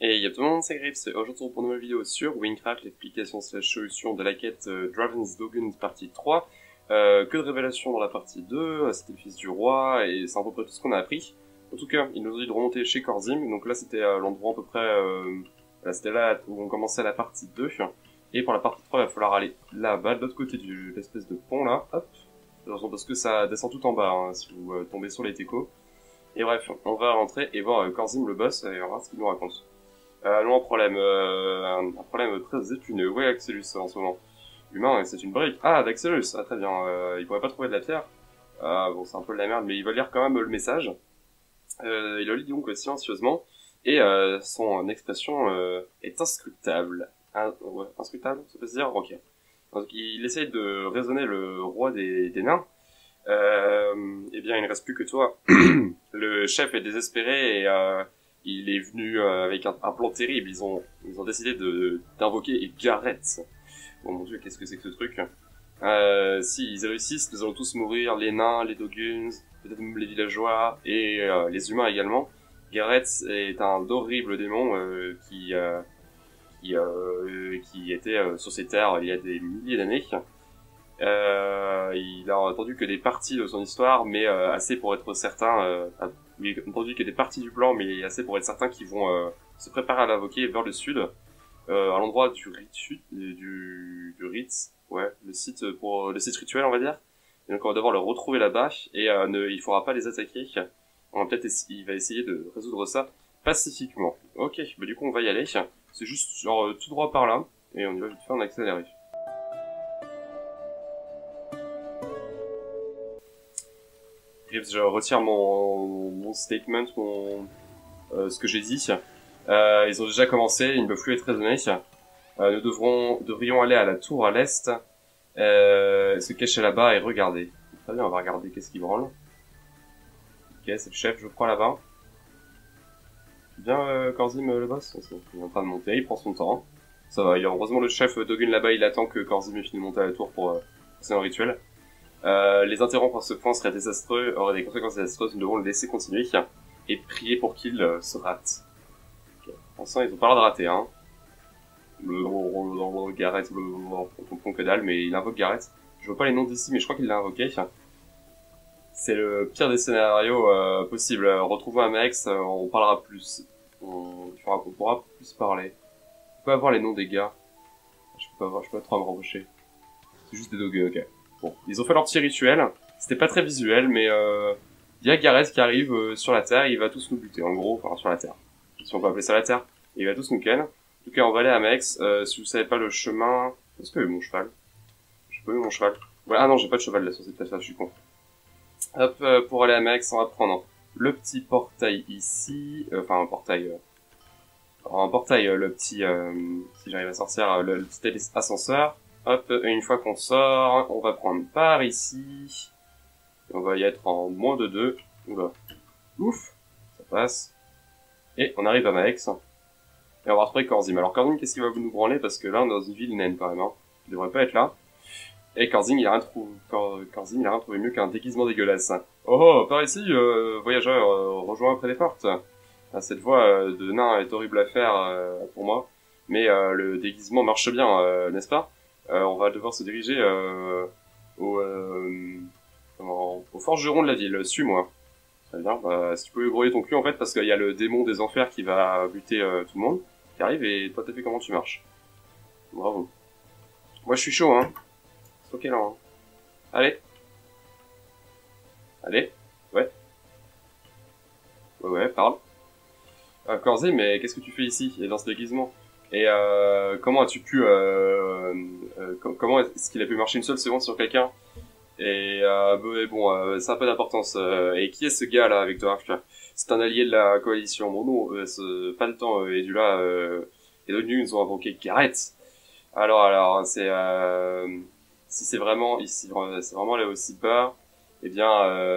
Et il y a tout le monde, c'est Grips. Aujourd'hui pour une nouvelle vidéo sur Winecraft, l'explication slash solution de la quête Draven's Dogen partie 3. Que de révélations dans la partie 2, c'était le fils du roi, et c'est à peu près tout ce qu'on a appris. En tout cas, il nous a dit de remonter chez Corzim, donc là c'était l'endroit à peu près... là c'était là où on commençait la partie 2. Et pour la partie 3, il va falloir aller là-bas, de l'autre côté de l'espèce de pont là, hop. Parce que ça descend tout en bas, hein, si vous tombez sur les techos. Et bref, on va rentrer et voir Corzim le boss, et on va voir ce qu'il nous raconte. Non, un problème très épineux. Ouais, Axelus, en ce moment. Humain, c'est une brique. Ah, d'Axelus. Ah, très bien. Il pourrait pas trouver de la pierre. Ah, bon, c'est un peu de la merde, mais il va lire quand même le message. Il le lit donc silencieusement. Et son expression est inscrutable. Ouais, inscrutable, ça peut se dire. Ok. Donc, il essaye de raisonner le roi des nains. Eh bien, il ne reste plus que toi. Le chef est désespéré et il est venu avec un plan terrible. Ils ont décidé d'invoquer Gareth. Oh mon dieu, qu'est-ce que c'est que ce truc? Si ils réussissent, nous allons tous mourir, les nains, les Doguns, peut-être même les villageois et les humains également. Gareth est un horrible démon qui était sur ces terres il y a des milliers d'années. Il a entendu que des parties de son histoire, mais assez pour être certain. Il a entendu que des parties du plan, mais assez pour être certain qu'ils vont se préparer à l'invoquer vers le sud, à l'endroit du rite, ouais, le site rituel, on va dire. Et donc on va devoir le retrouver là-bas et il faudra pas les attaquer. Il va essayer de résoudre ça pacifiquement. Ok, bah du coup on va y aller. C'est juste genre tout droit par là et on y va vite faire en accéléré. Je retire mon statement, ce que j'ai dit. Ils ont déjà commencé, ils ne peuvent plus être raisonnés. Nous devrions aller à la tour à l'est, se cacher là-bas et regarder. Très bien, on va regarder qu'est-ce qui branle. Ok, c'est le chef, je crois, là-bas. Bien, Corzim, le boss. Il est en train de monter, il prend son temps. Ça va, heureusement le chef Dogun là-bas, il attend que Corzim ait fini de monter à la tour pour passer un rituel. Les interrompre à ce point serait désastreux, aurait des conséquences désastreuses, nous devons le laisser continuer et prier pour qu'il se rate. Okay. Pour l'instant, ils ont pas l'air de rater, hein. Gareth, on comprend que dalle, mais il invoque Gareth. Je vois pas les noms d'ici, mais je crois qu'il l'a invoqué. C'est le pire des scénarios possibles. Retrouvons un mec, on parlera plus. On pourra plus parler. Je peux avoir les noms des gars. Je peux pas trop me rapprocher. C'est juste des dogues, ok. Bon, ils ont fait leur petit rituel. C'était pas très visuel, mais il y a Gareth qui arrive sur la Terre, il va tous nous buter, en gros, enfin sur la Terre. Si on peut appeler ça la Terre. Il va tous nous ken. En tout cas, on va aller à Mex. Si vous savez pas le chemin... Est-ce que j'ai mon cheval? J'ai pas eu mon cheval. Ouais, ah non, j'ai pas de cheval là sur cette place-là, je suis con. Hop, pour aller à Mex, on va prendre le petit portail ici. Enfin, un portail... le petit... si j'arrive à sortir, le petit ascenseur. Hop, et une fois qu'on sort, on va prendre par ici. Et on va y être en moins de 2. Oula. Ouf, ça passe. Et on arrive à Maex. Et on va retrouver Corzim. Alors Corzim, qu'est-ce qu'il va nous branler? Parce que là, on est dans une ville naine quand même. Hein. Il devrait pas être là. Et Corzim, il a rien trouvé mieux qu'un déguisement dégueulasse. Oh, par ici, voyageur, rejoins près des portes. Ah, cette voix de nain est horrible à faire pour moi. Mais le déguisement marche bien, n'est-ce pas? On va devoir se diriger au forgeron de la ville. Suis-moi. Très bien. Bah, si tu peux grouiller ton cul en fait, parce qu'il y a le démon des enfers qui va buter tout le monde, qui arrive, et toi t'as fait comment tu marches. Bravo. Moi je suis chaud, hein. C'est ok là. Hein. Allez. Allez. Ouais. Ouais, parle. Corzim, mais qu'est-ce que tu fais ici et dans ce déguisement? Et comment as-tu pu... comment est-ce qu'il a pu marcher une seule seconde sur quelqu'un? Et bon, ça a peu d'importance. Et qui est ce gars là avec toi? C'est un allié de la coalition. Bon non, pas le temps. Et du là, les deux nous ont invoqué Gareth. Alors, c'est si c'est vraiment ici, c'est vraiment là aussi bas. Eh bien,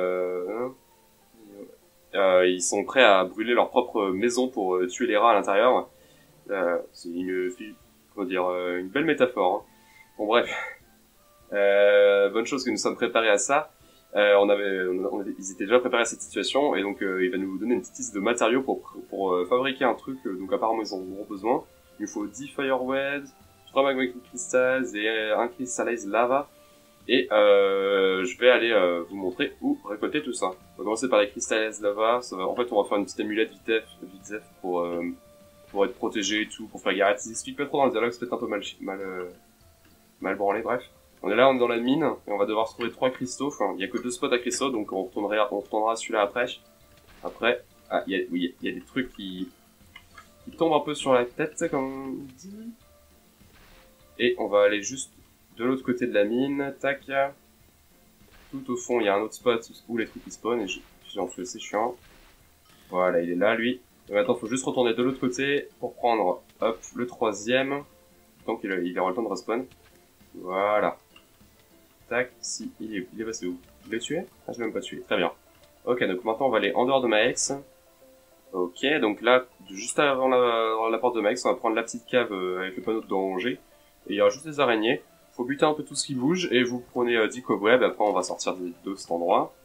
ils sont prêts à brûler leur propre maison pour tuer les rats à l'intérieur. C'est une belle métaphore. Hein. Bon bref, bonne chose que nous sommes préparés à ça. Ils étaient déjà préparés à cette situation et donc il va nous donner une petite liste de matériaux pour fabriquer un truc. Donc apparemment ils en auront besoin. Il nous faut 10 Fireweds, 3 Magma Crystals et un Crystallized Lava. Et je vais aller vous montrer où récolter tout ça. On va commencer par les Crystallized Lava. En fait on va faire une petite amulette vitef pour être protégé et tout, pour faire Garrett. Ils expliquent pas trop dans le dialogue, c'est peut-être un peu mal branlé, bref. On est là, on est dans la mine, et on va devoir se trouver 3 cristaux. Enfin, il y a que 2 spots à cristaux, donc on retournera celui-là après. Après, il y a des trucs qui tombent un peu sur la tête, comme on dit. Et on va aller juste de l'autre côté de la mine, tac. Tout au fond, il y a un autre spot où les trucs ils spawnent, et j'en fais assez chiant. Voilà, il est là, lui. Et maintenant, faut juste retourner de l'autre côté pour prendre, hop, le 3e. Tant qu'il aura le temps de respawn. Voilà. Tac, si, il est passé où? Je l'ai tué? Ah, je l'ai même pas tué. Très bien. Ok, donc maintenant on va aller en dehors de Mahex. Ok, donc là, juste avant la porte de Mahex, on va prendre la petite cave avec le panneau de danger. Et il y aura juste des araignées. Faut buter un peu tout ce qui bouge et vous prenez 10 cobwebs. Après, on va sortir de cet endroit.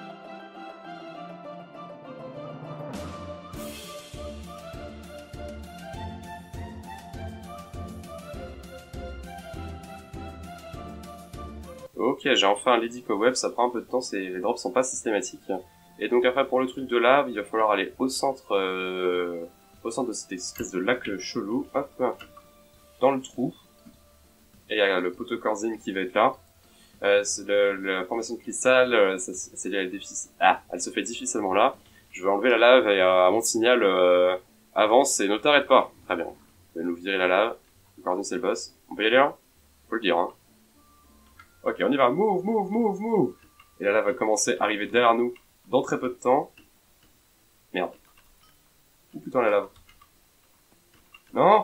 Ok, j'ai enfin un Lady Cobweb, ça prend un peu de temps, les drops sont pas systématiques. Et donc après pour le truc de lave, il va falloir aller au centre de cette espèce de lac chelou, hop, dans le trou. Et il y a le poteau Corzine qui va être là. C'est la formation de cristal, elle se fait difficilement là. Je vais enlever la lave et à mon signal, avance et ne t'arrête pas. Très bien. Je vais nous virer la lave. Corzine c'est le boss. On peut y aller là? Faut le dire, hein. Ok, on y va. Move, move, move, move. Et la lave va commencer à arriver derrière nous dans très peu de temps. Merde. Où putain la lave? Non?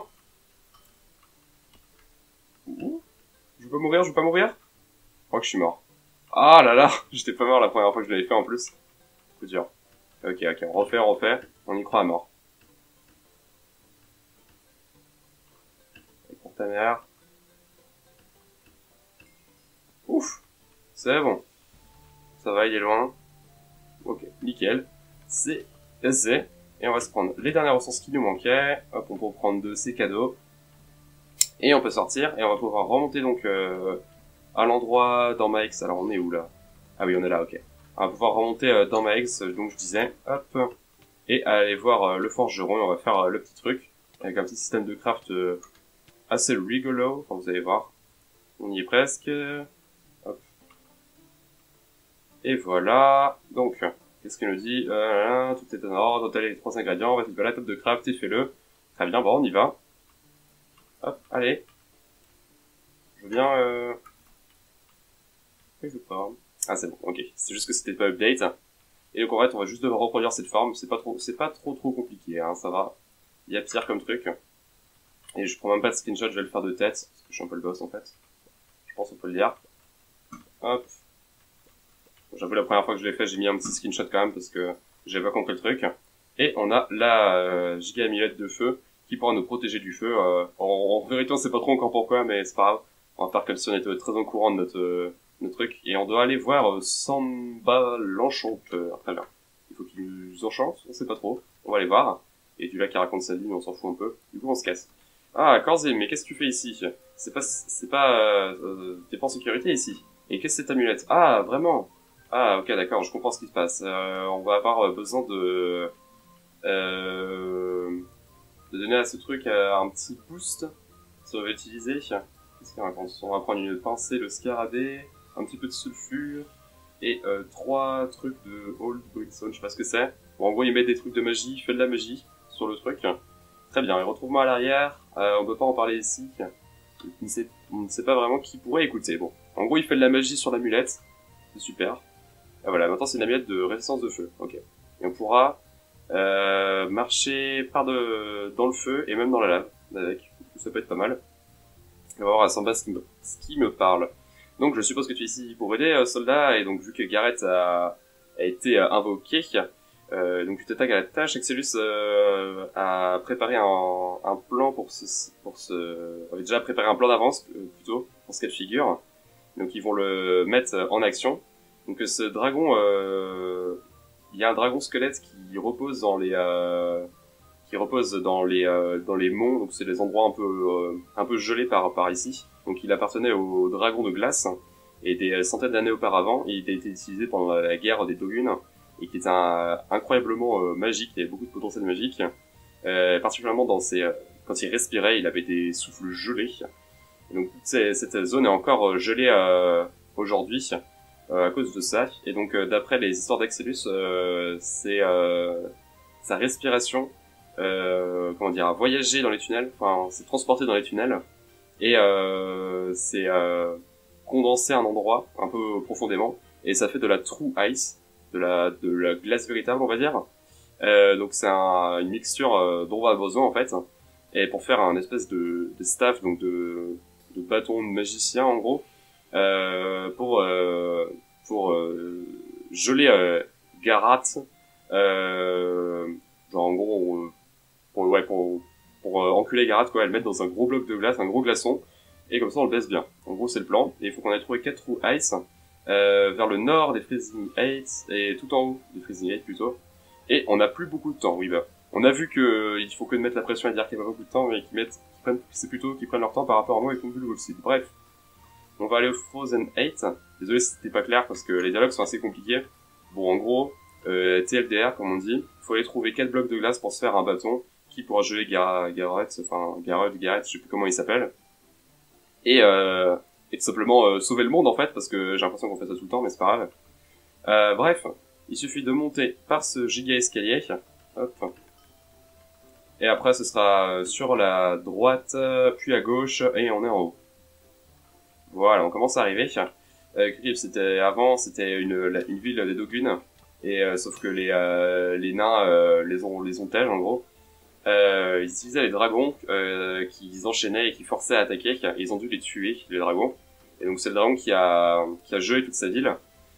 Ouh. Je veux pas mourir, je veux pas mourir? Je crois que je suis mort. Ah là là, j'étais pas mort la première fois que je l'avais fait en plus. C'est dur. Ok, on refait. On y croit à mort. Et pour ta mère. Ouf. C'est bon. Ça va, il est loin. Ok, nickel. C'est assez. Et on va se prendre les dernières ressources qui nous manquaient. Hop, on peut prendre de ces cadeaux. Et on peut sortir. Et on va pouvoir remonter donc à l'endroit dans Mahex. Alors on est où là? Ah oui, on est là, ok. On va pouvoir remonter dans Mahex, donc je disais. Hop. Et aller voir le forgeron. Et on va faire le petit truc. Avec un petit système de craft assez rigolo. Enfin, vous allez voir. On y est presque. Hop. Et voilà. Donc, qu'est-ce qu'il nous dit? Tout est en ordre, t'as les 3 ingrédients, vas-y, la table de craft et fais-le. Très bien, bon, on y va. Hop, allez. Je veux bien... Je veux pas. Ah, c'est bon, ok. C'est juste que c'était pas update. Et donc, en fait, on va juste devoir reproduire cette forme. C'est pas trop compliqué, hein, ça va. Il y a pire comme truc. Et je prends même pas de screenshot, je vais le faire de tête, parce que je suis un peu le boss, en fait. Je pense qu'on peut le dire. Hop. J'avoue, la première fois que je l'ai fait, j'ai mis un petit screenshot quand même parce que j'avais pas compris le truc. Et on a la giga amulette de feu qui pourra nous protéger du feu. En vérité, on sait pas trop encore pourquoi, mais c'est pas grave. On va faire comme si on était très au courant de notre truc. Et on doit aller voir Samba l'enchanteur. Très bien. Il faut qu'il nous enchante, on sait pas trop. On va aller voir. Et du là qui raconte sa vie, mais on s'en fout un peu. Du coup, on se casse. Ah, Corzine, mais qu'est-ce que tu fais ici? T'es pas en sécurité ici. Et qu'est-ce que c'est cette amulette? Ah, vraiment? Ah, ok, d'accord, je comprends ce qui se passe. On va avoir besoin de donner à ce truc un petit boost. Si on veut utiliser. Qu'est-ce qu'on raconte? On va prendre une pincée, le scarabée, un petit peu de sulfure, et 3 trucs de Old Brimstone, je sais pas ce que c'est. Bon, en gros, il met des trucs de magie, il fait de la magie sur le truc. Très bien, et retrouve-moi à l'arrière. On peut pas en parler ici. On ne sait pas vraiment qui pourrait écouter. Bon, en gros, il fait de la magie sur l'amulette. C'est super. Ah, voilà, maintenant c'est une amulette de résistance de feu. Ok. Et on pourra marcher dans le feu et même dans la lave avec. Ça peut être pas mal. On va voir à Samba ce qui me parle. Donc je suppose que tu es ici pour aider, soldat, et donc vu que Garrett a été invoqué, donc tu t'attaques à la tâche. Excelus a préparé un plan avait déjà préparé un plan d'avance plutôt pour ce cas de figure. Donc ils vont le mettre en action. Donc ce dragon, il y a un dragon squelette qui repose dans les monts, donc c'est des endroits un peu gelés par ici. Donc il appartenait au dragon de glace, et des centaines d'années auparavant, et il a été utilisé pendant la guerre des Dogun, et qui était incroyablement magique, il y avait beaucoup de potentiel magique, particulièrement quand il respirait, il avait des souffles gelés. Et donc cette zone est encore gelée aujourd'hui, à cause de ça. Et donc d'après les histoires d'Axelus, c'est sa respiration, comment dire, a voyagé dans les tunnels, enfin s'est transporté dans les tunnels, et c'est condensé à un endroit un peu profondément, et ça fait de la true ice, de la glace véritable, on va dire. Donc c'est une mixture dont on a besoin en fait, et pour faire un espèce de staff, donc de bâton de magicien en gros, pour geler Garat, genre en gros pour enculer Garat quoi, et le mettre dans un gros bloc de glace, un gros glaçon, et comme ça on le baisse bien. En gros c'est le plan, et il faut qu'on ait trouvé 4 trous ice vers le nord des Freezing 8 et tout en haut des Freezing 8 plutôt. Et on n'a plus beaucoup de temps, oui bah. On a vu que il faut que de mettre la pression et dire qu'il n'y a pas beaucoup de temps, mais c'est plutôt qu'ils prennent leur temps par rapport à moi et qu'on le aussi. Bref. On va aller au Frozen 8. Désolé si c'était pas clair parce que les dialogues sont assez compliqués. Bon, en gros, TLDR, comme on dit, il faut aller trouver 4 blocs de glace pour se faire un bâton qui pourra geler Garrett, je sais plus comment il s'appelle. Et tout simplement sauver le monde en fait, parce que j'ai l'impression qu'on fait ça tout le temps, mais c'est pas grave. Bref, il suffit de monter par ce giga escalier. Hop. Et après, ce sera sur la droite, puis à gauche, et on est en haut. Voilà, on commence à arriver. Krip, c'était une ville des Dogun, et sauf que les nains les ont tèges en gros. Ils utilisaient les dragons qu'ils enchaînaient et qui forçaient à attaquer. Et ils ont dû les tuer, les dragons. Et donc c'est le dragon qui a gelé toute sa ville.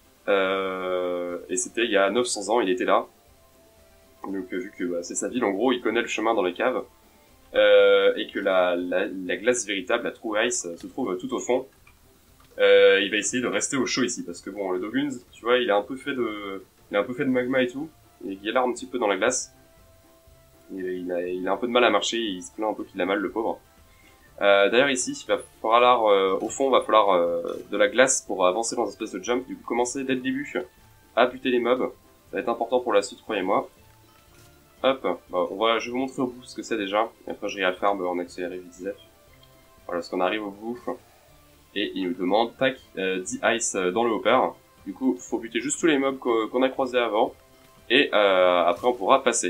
Et c'était il y a 900 ans, il était là. Donc vu que c'est sa ville, en gros, il connaît le chemin dans les caves. Et que la glace véritable, la True Ice, se trouve tout au fond. Il va essayer de rester au chaud ici, parce que bon, le Doguns, tu vois, il est un peu fait de magma et tout, et il galère un petit peu dans la glace. Il a un peu de mal à marcher, il se plaint un peu qu'il a mal, le pauvre. D'ailleurs ici, au fond, il va falloir de la glace pour avancer dans une espèce de jump, du coup commencer dès le début à buter les mobs. Ça va être important pour la suite, croyez-moi. Hop, je vais vous montrer au bout ce que c'est déjà, et après je vais à le faire en accéléré vite. Voilà, parce qu'on arrive au bout. Et il nous demande, tac, 10 ice dans le hopper. Du coup, faut buter juste tous les mobs qu'on a croisés avant. Et après, on pourra passer.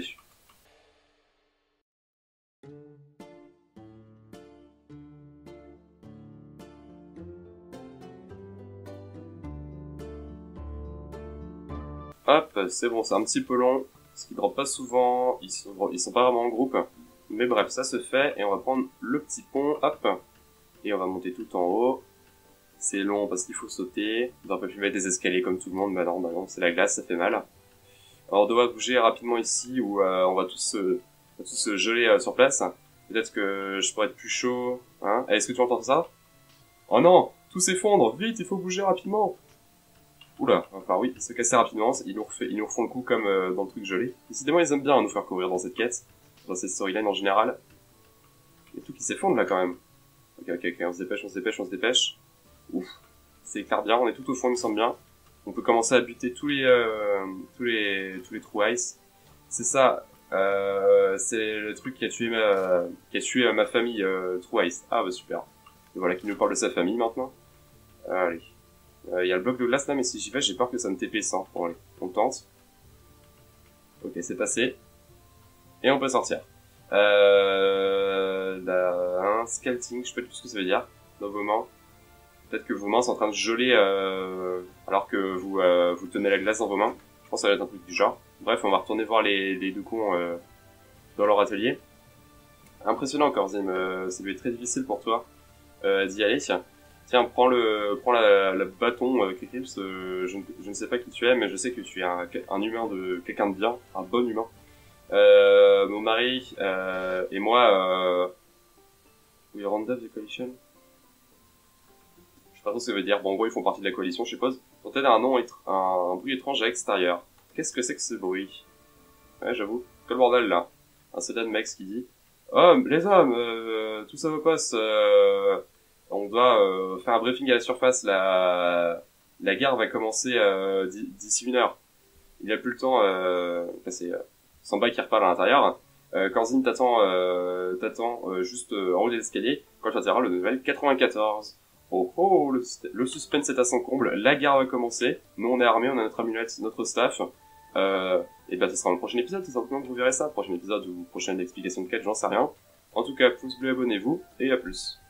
Hop, c'est bon, c'est un petit peu long. Parce qu'ils drop pas souvent, ils sont pas vraiment en groupe. Mais bref, ça se fait. Et on va prendre le petit pont, hop. Et on va monter tout en haut. C'est long parce qu'il faut sauter. On va pas plus mettre des escaliers comme tout le monde, mais non, c'est la glace, ça fait mal. Alors on doit bouger rapidement ici où on va tous se geler sur place. Peut-être que je pourrais être plus chaud. Hein? Est-ce que tu entends ça? Oh non! Tout s'effondre! Vite, il faut bouger rapidement! Oula, enfin oui, se casser rapidement, ils nous refont le coup comme dans le truc gelé. Décidément, ils aiment bien nous faire courir dans cette quête, dans cette storyline en général. Il y a tout qui s'effondre là quand même. Ok, on se dépêche. Ouf, c'est clair bien, on est tout au fond, il me semble bien. On peut commencer à buter tous les true ice. C'est ça, c'est le truc qui a tué ma famille true ice. Ah bah super. Et voilà, qui nous parle de sa famille maintenant. Allez. Il y a le bloc de glace là, mais si j'y vais, j'ai peur que ça me TP 100. Bon allez, on tente. Ok, c'est passé. Et on peut sortir. Scalting, je sais pas du tout ce que ça veut dire. Dans vos mains. Peut-être que vos mains sont en train de geler alors que vous tenez la glace dans vos mains. Je pense que ça va être un truc du genre. Bref, on va retourner voir les deux cons dans leur atelier. Impressionnant encore, Zim. Ça doit être très difficile pour toi d'y aller. Tiens, prends la bâton, Krikips. Je ne sais pas qui tu es, mais je sais que tu es un humain quelqu'un de bien, un bon humain. Mon mari et moi, we are on the coalition. Je sais pas trop ce que ça veut dire. Bon, en gros, ils font partie de la coalition, je suppose. J'entends un bruit étrange à l'extérieur. Qu'est-ce que c'est que ce bruit? Ouais, j'avoue. Quel bordel, là? Un soldat de Mex qui dit: Hommes, les hommes, tout ça au poste, on doit faire un briefing à la surface. La guerre va commencer d'ici 1 heure. Il a plus le temps. C'est Samba qui repart à l'intérieur. Corzine t'attend juste en haut des escaliers quand tu atterras le level 94. Oh oh, le suspense est à son comble. La guerre va commencer. Nous on est armés, on a notre amulette, notre staff. Et ben ce sera dans le prochain épisode, tout simplement que vous verrez ça. Prochain épisode ou prochaine explication de quête, j'en sais rien. En tout cas, pouce bleu, abonnez-vous et à plus.